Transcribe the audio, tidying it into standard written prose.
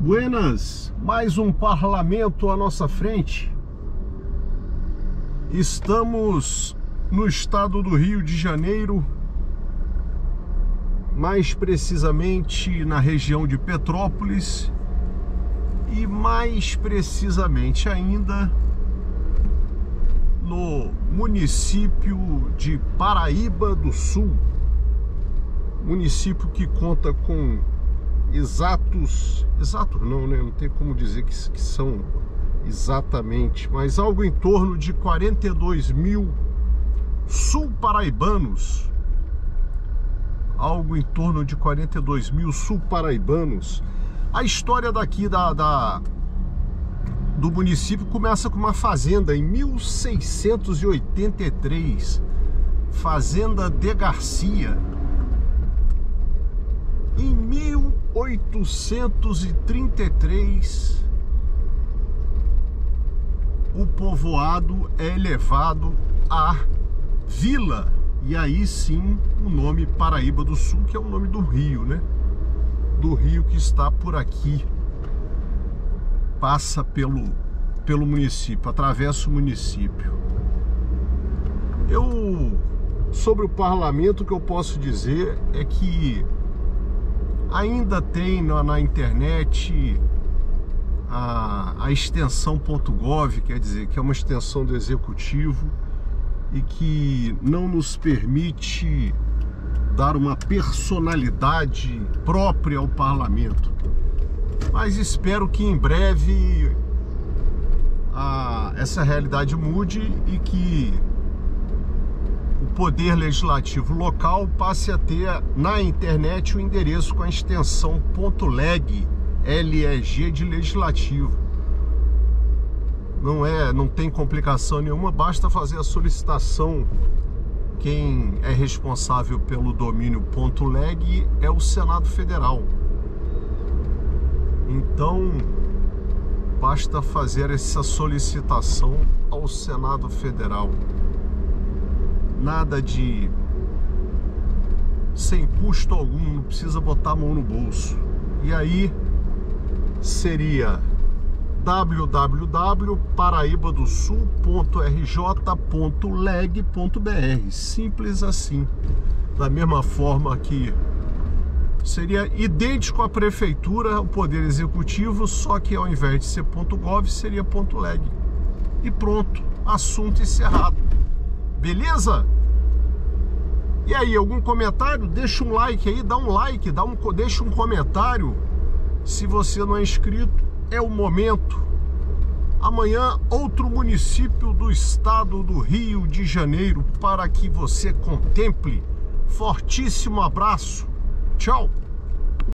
Buenas, mais um parlamento à nossa frente. Estamos no estado do Rio de Janeiro, mais precisamente na região de Petrópolis e mais precisamente ainda no município de Paraíba do Sul, município que conta com exatos não, né? Não tem como dizer que são exatamente, mas algo em torno de 42 mil sul-paraibanos, A história daqui do município começa com uma fazenda em 1683, Fazenda de Garcia. Em 1833, o povoado é elevado à vila, e aí sim o nome Paraíba do Sul, que é o nome do rio, né? Do rio que está por aqui, passa pelo município, atravessa o município. Sobre o parlamento, o que eu posso dizer é que ainda tem na internet a extensão .gov, quer dizer, que é uma extensão do executivo e que não nos permite dar uma personalidade própria ao parlamento. Mas espero que em breve essa realidade mude e que o poder legislativo local passe a ter na internet o endereço com a extensão .leg, LEG de legislativo. Não tem complicação nenhuma, basta fazer a solicitação. Quem é responsável pelo domínio .leg é o Senado Federal. Então, basta fazer essa solicitação ao Senado Federal. Nada de sem custo algum, não precisa botar a mão no bolso. E aí seria www.paraibadosul.rj.leg.br, simples assim. Da mesma forma que seria idêntico à prefeitura, o poder executivo, só que ao invés de ser .gov seria .leg. E pronto, assunto encerrado. Beleza? E aí, algum comentário? Deixa um like aí, dá um like, deixa um comentário. Se você não é inscrito, é o momento. Amanhã, outro município do estado do Rio de Janeiro para que você contemple. Fortíssimo abraço. Tchau.